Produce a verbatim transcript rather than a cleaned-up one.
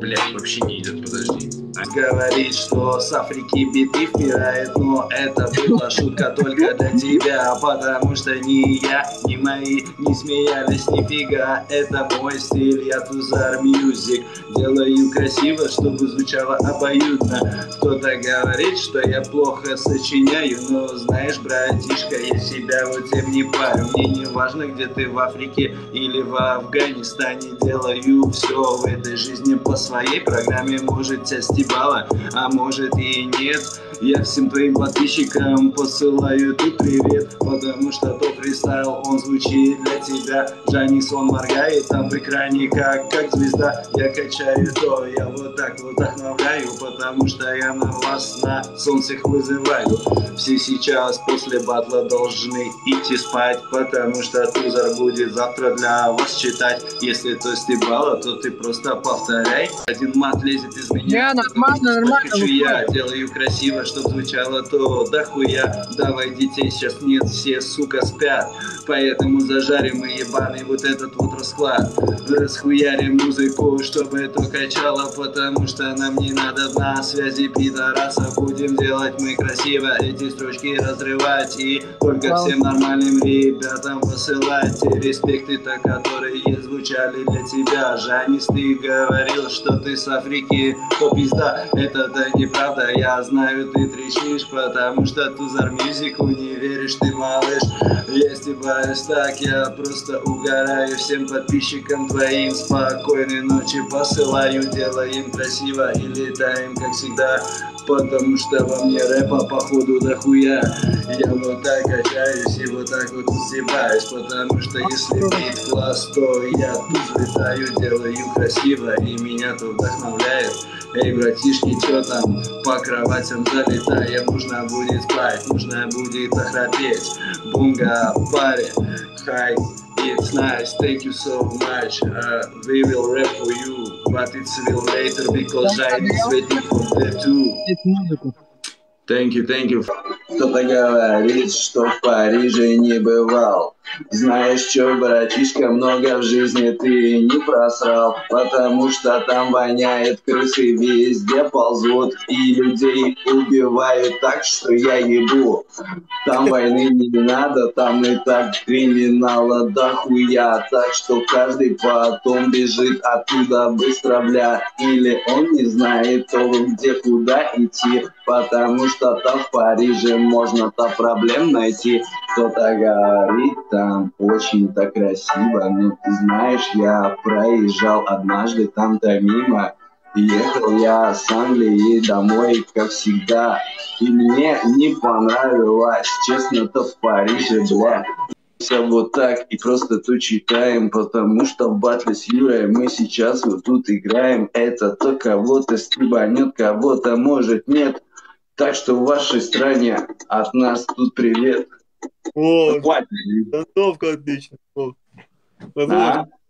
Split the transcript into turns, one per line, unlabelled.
Блять, вообще не идет, подожди.
Говорит, что с Африки биты впирает, но это была шутка только для тебя, потому что ни я, ни мои не смеялись нифига. Это мой стиль, я Тузар Мьюзик, делаю красиво, чтобы звучало обоюдно. Кто-то говорит, что я плохо сочиняю, но знаешь, братишка, я себя вот тем не парю. Мне не важно, где ты, в Африке или в Афганистане, делаю все в этой жизни по своей программе. Может, тебя стебало, а может и нет. Я всем твоим подписчикам посылаю тут привет, потому что тот фристайл, он звучит для тебя. Жанис, он моргает там в экране, как, как звезда. Я качаю то, я вот так вот вдохновляю, потому что я на вас на солнцах вызываю. Все сейчас после батла должны идти спать, потому что Тузар будет завтра для вас читать. Если то стебало, то ты просто повторяй. Один мат лезет из меня,
я нормально, нормально,
хочу я, делаю красиво, чтоб звучало то дохуя. Давай детей сейчас нет, все, сука, спят, поэтому зажарим мы ебаный вот этот вот расклад. Расхуярим музыку, чтобы это качало, потому что нам не надо на связи пидораса. Будем делать мы красиво, эти строчки разрывать и только всем нормальным ребятам посылать те респекты-то, которые звучали для тебя. Жанис, ты говорил, что ты с Африки, то пизда, это-то неправда, я знаю, ты трещишь, потому что Тузар Мьюзику не веришь ты, малыш. Я стебаюсь так, я просто угораю. Всем подписчикам твоим спокойной ночи посылаю. Делаем красиво и летаем, как всегда, потому что во мне рэпа походу дохуя. Я вот так качаюсь и вот так вот стебаюсь, потому что если бит класс, то я тут летаю, делаю красиво и меня то вдохновляет. Эй, братишки, чё там по кроватям залетаем? Нужно будет спать, нужно будет охрапеть. Бунга, паре, хай, it's nice, thank you so much. Uh, we will rap for you, but it's will later because I'm waiting for that too. Thank you, thank you. Кто-то говорит, что в Париже не бывал. Знаешь что, братишка, много в жизни ты не просрал, потому что там воняет, крысы везде ползут и людей убивают так, что я ебу. Там войны не надо, там и так криминала дохуя, так что каждый потом бежит оттуда быстро, бля. Или он не знает того, где куда идти, потому что там в Париже можно-то проблем найти. Кто-то говорит, там очень-то красиво, но ты знаешь, я проезжал однажды там-то мимо. Ехал я с Англии домой, как всегда, и мне не понравилось, честно-то, в Париже, бля. Все вот так и просто тут читаем, потому что в батле с Юрой мы сейчас вот тут играем. Это то кого-то стебанет, кого-то может нет. Так что в вашей стране от нас тут привет.
О, готовка отлично.
А?